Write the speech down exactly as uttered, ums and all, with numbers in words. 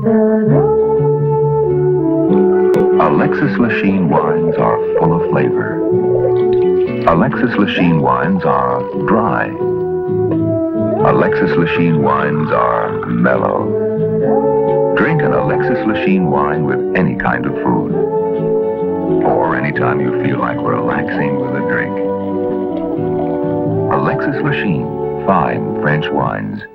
Alexis Lichine wines are full of flavor. Alexis Lichine wines are dry. Alexis Lichine wines are mellow. Drink an Alexis Lichine wine with any kind of food, or anytime you feel like relaxing with a drink. Alexis Lichine, fine French wines.